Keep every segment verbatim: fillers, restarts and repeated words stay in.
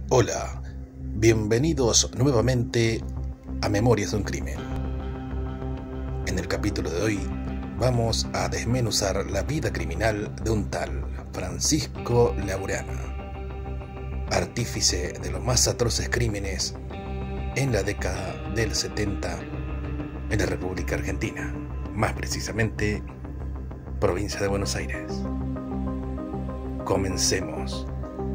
Hola, bienvenidos nuevamente a Memorias de un Crimen. En el capítulo de hoy vamos a desmenuzar la vida criminal de un tal Francisco Laureano, artífice de los más atroces crímenes en la década del setenta en la República Argentina, más precisamente provincia de Buenos Aires. Comencemos.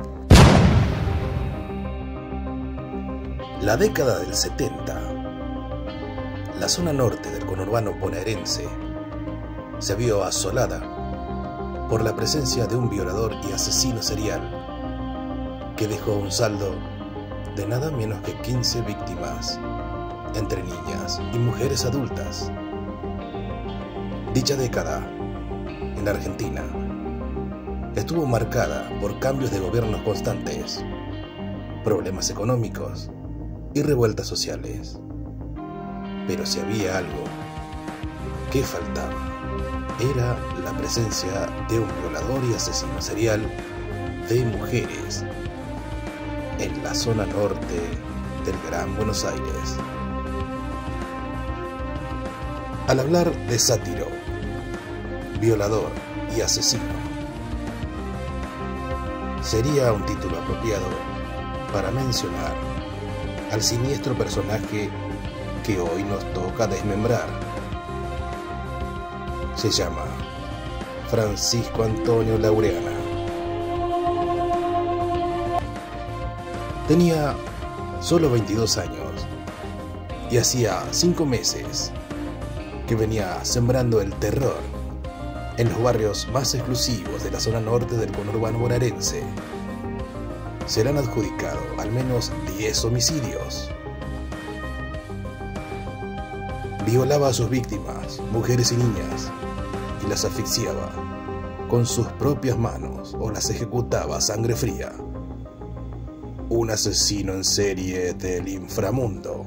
La década del setenta, la zona norte del conurbano bonaerense se vio asolada por la presencia de un violador y asesino serial que dejó un saldo de nada menos que quince víctimas, entre niñas y mujeres adultas. Dicha década, en la Argentina, estuvo marcada por cambios de gobiernos constantes, problemas económicos y revueltas sociales. Pero si había algo que faltaba, era la presencia de un violador y asesino serial de mujeres en la zona norte del Gran Buenos Aires. Al hablar de sátiro, violador y asesino, sería un título apropiado para mencionar al siniestro personaje que hoy nos toca desmembrar. Se llama Francisco Antonio Laureano. Tenía solo veintidós años y hacía cinco meses que venía sembrando el terror en los barrios más exclusivos de la zona norte del conurbano bonaerense. Se le han adjudicado al menos diez homicidios. Violaba a sus víctimas, mujeres y niñas, y las asfixiaba con sus propias manos o las ejecutaba a sangre fría. Un asesino en serie del inframundo.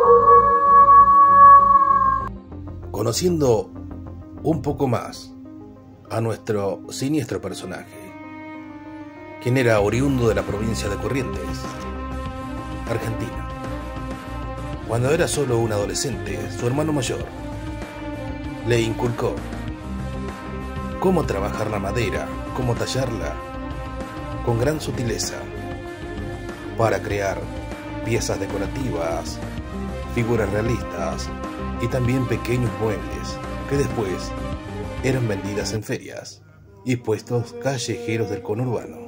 Conociendo un poco más a nuestro siniestro personaje, quien era oriundo de la provincia de Corrientes, Argentina. Cuando era solo un adolescente, su hermano mayor le inculcó cómo trabajar la madera, cómo tallarla con gran sutileza para crear piezas decorativas, figuras realistas y también pequeños muebles que después eran vendidas en ferias y puestos callejeros del conurbano.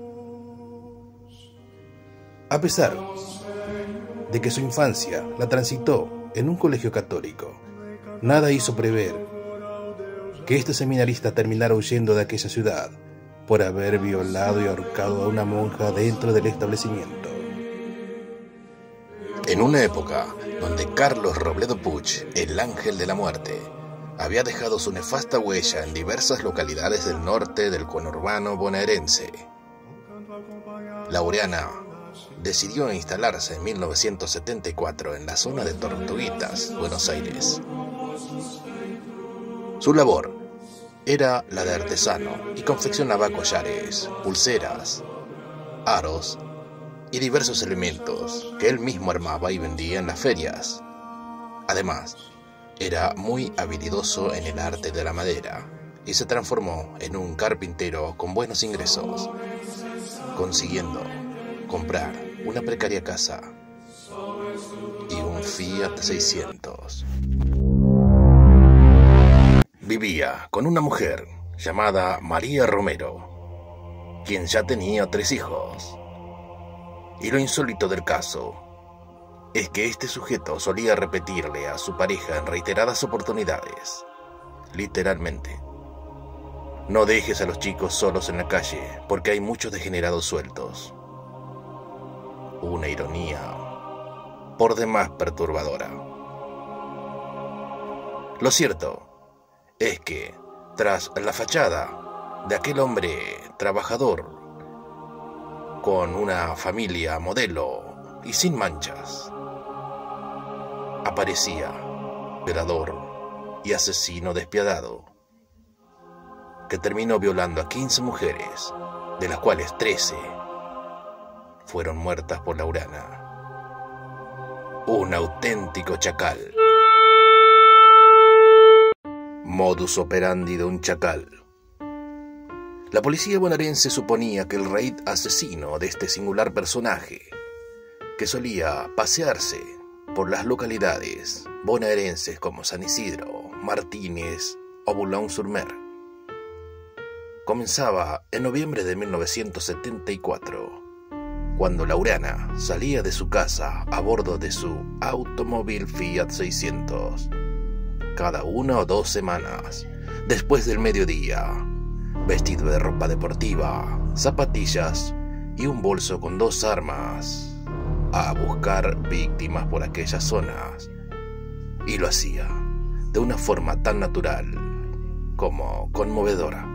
A pesar de que su infancia la transitó en un colegio católico, nada hizo prever que este seminarista terminara huyendo de aquella ciudad por haber violado y ahorcado a una monja dentro del establecimiento. En una época donde Carlos Robledo Puch, el ángel de la muerte, había dejado su nefasta huella en diversas localidades del norte del conurbano bonaerense, Laureano decidió instalarse en mil novecientos setenta y cuatro en la zona de Tortuguitas, Buenos Aires. Su labor era la de artesano y confeccionaba collares, pulseras, aros y diversos elementos que él mismo armaba y vendía en las ferias. Además, era muy habilidoso en el arte de la madera y se transformó en un carpintero con buenos ingresos, consiguiendo comprar una precaria casa y un Fiat seiscientos. Vivía con una mujer llamada María Romero, quien ya tenía tres hijos. Y lo insólito del caso es que este sujeto solía repetirle a su pareja en reiteradas oportunidades, literalmente: no dejes a los chicos solos en la calle porque hay muchos degenerados sueltos. Una ironía por demás perturbadora. Lo cierto es que, tras la fachada de aquel hombre trabajador, con una familia modelo y sin manchas, aparecía violador y asesino despiadado, que terminó violando a quince mujeres, de las cuales trece fueron muertas por Laurana. Un auténtico chacal. Modus operandi de un chacal. La policía bonaerense suponía que el raid asesino de este singular personaje, que solía pasearse por las localidades bonaerenses como San Isidro, Martínez o Boulogne-sur-Mer, comenzaba en noviembre de mil novecientos setenta y cuatro, cuando Laurana salía de su casa a bordo de su automóvil Fiat seiscientos, cada una o dos semanas, después del mediodía, vestido de ropa deportiva, zapatillas y un bolso con dos armas, a buscar víctimas por aquellas zonas. Y lo hacía de una forma tan natural como conmovedora.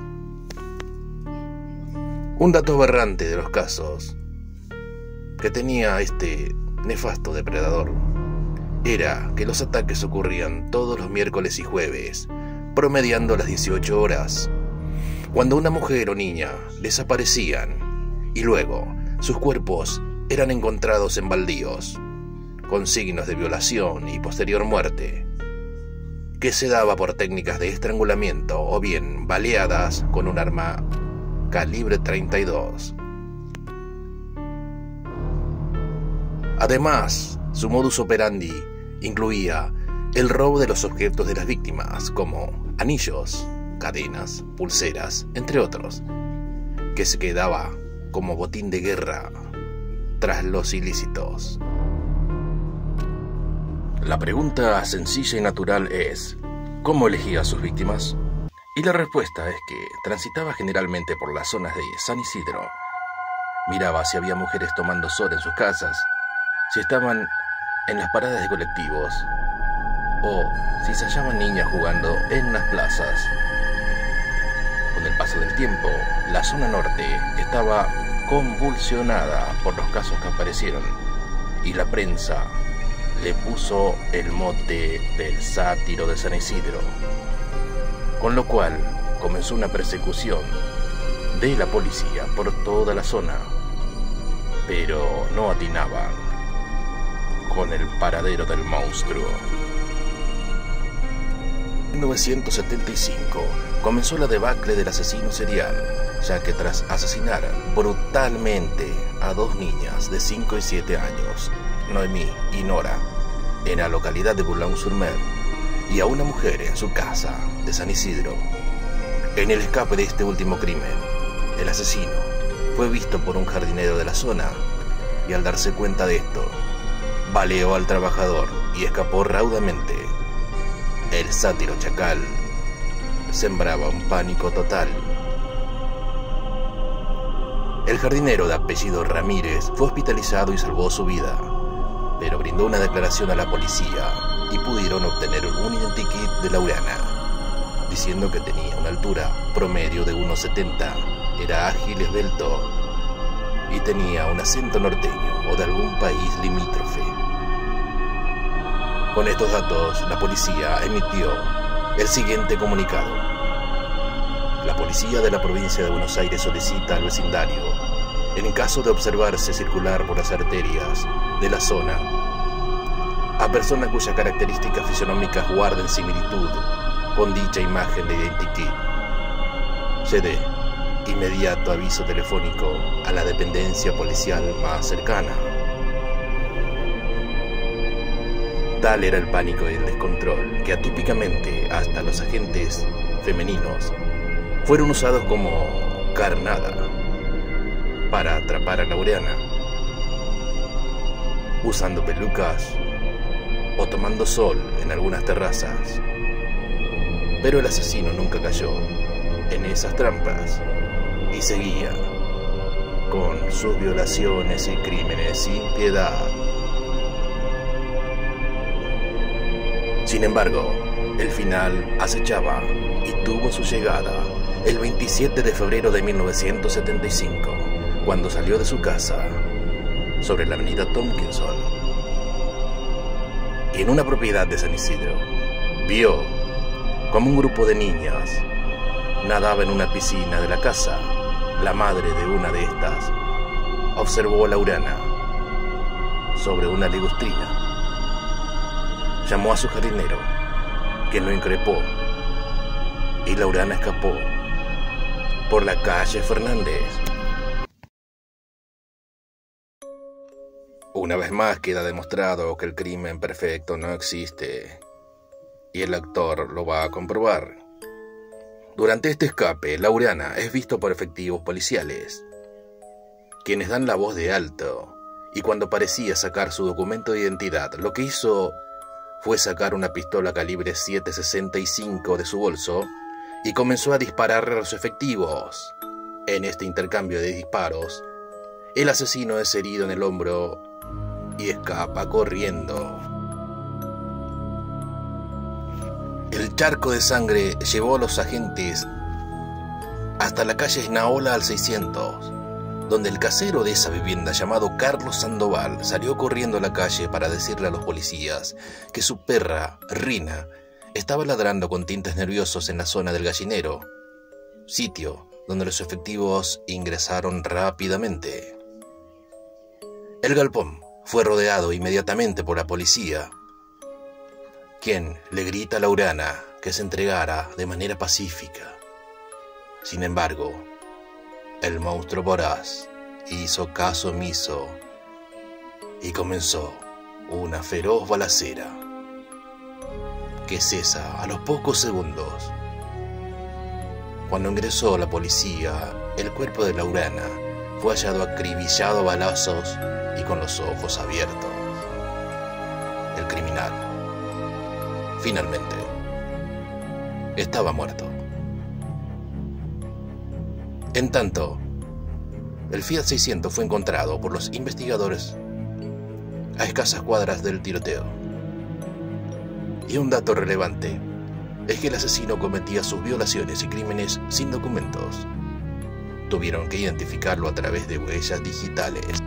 Un dato aberrante de los casos que tenía este nefasto depredador era que los ataques ocurrían todos los miércoles y jueves, promediando las dieciocho horas, cuando una mujer o niña desaparecían y luego sus cuerpos eran encontrados en baldíos, con signos de violación y posterior muerte, que se daba por técnicas de estrangulamiento o bien baleadas con un arma calibre treinta y dos. Además, su modus operandi incluía el robo de los objetos de las víctimas, como anillos, cadenas, pulseras, entre otros, que se quedaba como botín de guerra tras los ilícitos. La pregunta sencilla y natural es: ¿cómo elegía a sus víctimas? Y la respuesta es que transitaba generalmente por las zonas de San Isidro. Miraba si había mujeres tomando sol en sus casas, si estaban en las paradas de colectivos, o si se hallaban niñas jugando en las plazas. Con el paso del tiempo, la zona norte estaba convulsionada por los casos que aparecieron, y la prensa le puso el mote del sátiro de San Isidro, con lo cual comenzó una persecución de la policía por toda la zona, pero no atinaban con el paradero del monstruo. En mil novecientos setenta y cinco comenzó la debacle del asesino serial, ya que tras asesinar brutalmente a dos niñas de cinco y siete años, Noemí y Nora, en la localidad de Boulogne-sur-Mer, y a una mujer en su casa de San Isidro, en el escape de este último crimen, el asesino fue visto por un jardinero de la zona, y al darse cuenta de esto, baleó al trabajador y escapó raudamente. El sátiro chacal sembraba un pánico total. El jardinero de apellido Ramírez fue hospitalizado y salvó su vida, pero brindó una declaración a la policía y pudieron obtener un identikit de Laurana, diciendo que tenía una altura promedio de uno setenta, era ágil, esbelto y tenía un acento norteño o de algún país limítrofe. Con estos datos, la policía emitió el siguiente comunicado: la policía de la provincia de Buenos Aires solicita al vecindario, en caso de observarse circular por las arterias de la zona, a personas cuyas características fisionómicas guarden similitud con dicha imagen de identikit, se dé inmediato aviso telefónico a la dependencia policial más cercana. Tal era el pánico y el descontrol que atípicamente hasta los agentes femeninos fueron usados como carnada para atrapar a Laurana, usando pelucas o tomando sol en algunas terrazas. Pero el asesino nunca cayó en esas trampas y seguía con sus violaciones y crímenes sin piedad. Sin embargo, el final acechaba y tuvo su llegada el veintisiete de febrero de mil novecientos setenta y cinco, cuando salió de su casa sobre la avenida Tompkinson y en una propiedad de San Isidro, vio como un grupo de niñas nadaba en una piscina de la casa. La madre de una de estas observó a Laurana sobre una ligustrina. Llamó a su jardinero, que lo increpó, y Laurana escapó por la calle Fernández. Una vez más queda demostrado que el crimen perfecto no existe, y el actor lo va a comprobar. Durante este escape, Laurana es visto por efectivos policiales, quienes dan la voz de alto, y cuando parecía sacar su documento de identidad, lo que hizo fue sacar una pistola calibre siete sesenta y cinco de su bolso y comenzó a dispararle a los efectivos. En este intercambio de disparos, el asesino es herido en el hombro y escapa corriendo. El charco de sangre llevó a los agentes hasta la calle Esnaola al seiscientos, donde el casero de esa vivienda, llamado Carlos Sandoval, salió corriendo a la calle para decirle a los policías que su perra, Rina, estaba ladrando con tintes nerviosos en la zona del gallinero, sitio donde los efectivos ingresaron rápidamente. El galpón fue rodeado inmediatamente por la policía, quien le grita a Laurana que se entregara de manera pacífica. Sin embargo, el monstruo voraz hizo caso omiso y comenzó una feroz balacera que cesa a los pocos segundos. Cuando ingresó la policía, el cuerpo de Laurana fue hallado acribillado a balazos y con los ojos abiertos. El criminal, finalmente, estaba muerto. En tanto, el Fiat seiscientos fue encontrado por los investigadores a escasas cuadras del tiroteo. Y un dato relevante es que el asesino cometía sus violaciones y crímenes sin documentos. Tuvieron que identificarlo a través de huellas digitales.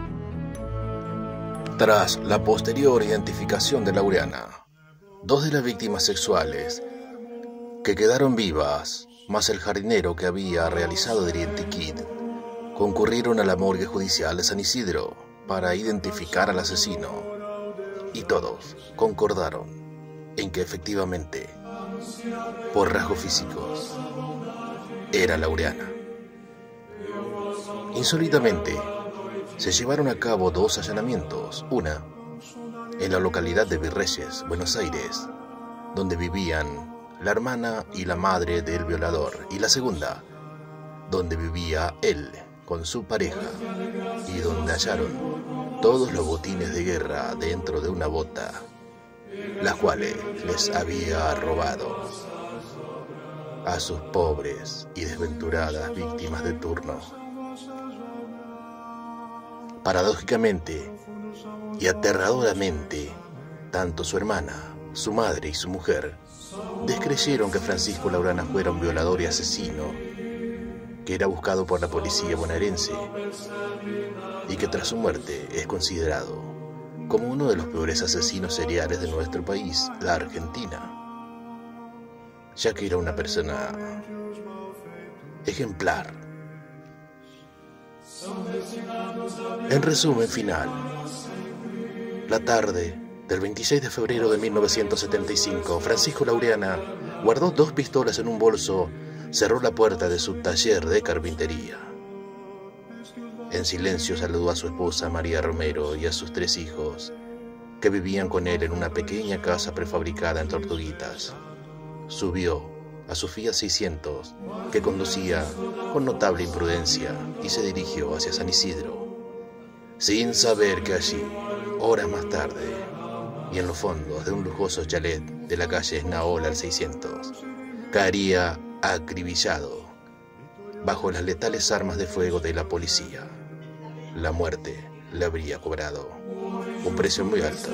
Tras la posterior identificación de Laurana, dos de las víctimas sexuales que quedaron vivas, más el jardinero que había realizado el identikit, concurrieron a la morgue judicial de San Isidro para identificar al asesino, y todos concordaron en que efectivamente, por rasgos físicos, era Laurana. Insólitamente, se llevaron a cabo dos allanamientos, una en la localidad de Virreyes, Buenos Aires, donde vivían la hermana y la madre del violador, y la segunda, donde vivía él con su pareja, y donde hallaron todos los botines de guerra dentro de una bota, las cuales les había robado a sus pobres y desventuradas víctimas de turno. Paradójicamente y aterradoramente, tanto su hermana, su madre y su mujer descreyeron que Francisco Laurana fuera un violador y asesino que era buscado por la policía bonaerense y que tras su muerte es considerado como uno de los peores asesinos seriales de nuestro país, la Argentina, ya que era una persona ejemplar. En resumen final, la tarde del veintiséis de febrero de mil novecientos setenta y cinco, Francisco Laurana guardó dos pistolas en un bolso, cerró la puerta de su taller de carpintería. En silencio saludó a su esposa María Romero y a sus tres hijos, que vivían con él en una pequeña casa prefabricada en Tortuguitas. Subió a su Fiat seiscientos, que conducía con notable imprudencia, y se dirigió hacia San Isidro, sin saber que allí, horas más tarde, y en los fondos de un lujoso chalet de la calle Esnaola al seiscientos, caería acribillado bajo las letales armas de fuego de la policía. La muerte le habría cobrado un precio muy alto.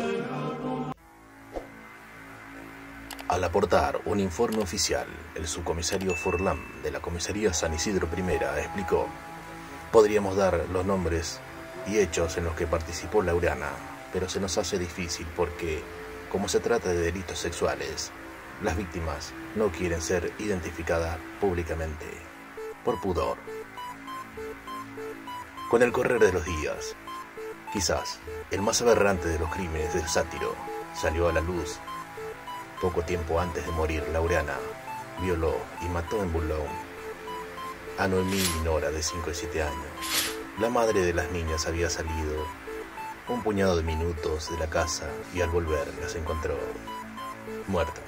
Al aportar un informe oficial, el subcomisario Forlán de la comisaría San Isidro Primera explicó: podríamos dar los nombres y hechos en los que participó Laurana, pero se nos hace difícil porque, como se trata de delitos sexuales, las víctimas no quieren ser identificadas públicamente, por pudor. Con el correr de los días, quizás el más aberrante de los crímenes del sátiro salió a la luz. Poco tiempo antes de morir, Laureana violó y mató en Boulogne a Noemí y Nora, de cinco y siete años. La madre de las niñas había salido un puñado de minutos de la casa y al volver las encontró muertas.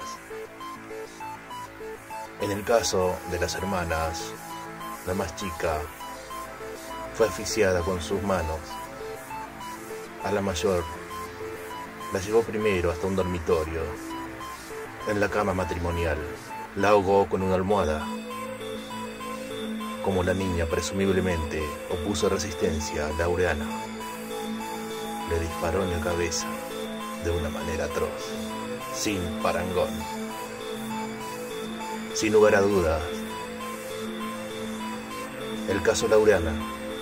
En el caso de las hermanas, la más chica fue asfixiada con sus manos. A la mayor la llevó primero hasta un dormitorio. En la cama matrimonial la ahogó con una almohada. Como la niña presumiblemente opuso resistencia, Laureana le disparó en la cabeza de una manera atroz, sin parangón. Sin lugar a dudas, el caso Laureana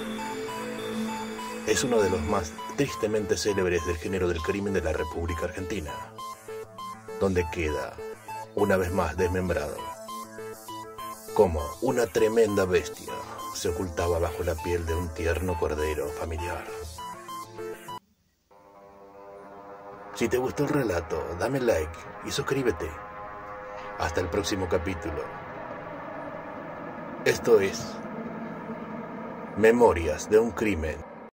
es uno de los más tristemente célebres del género del crimen de la República Argentina, donde queda una vez más desmembrado, como una tremenda bestia se ocultaba bajo la piel de un tierno cordero familiar. Si te gustó el relato, dame like y suscríbete. Hasta el próximo capítulo. Esto es Memorias de un crimen.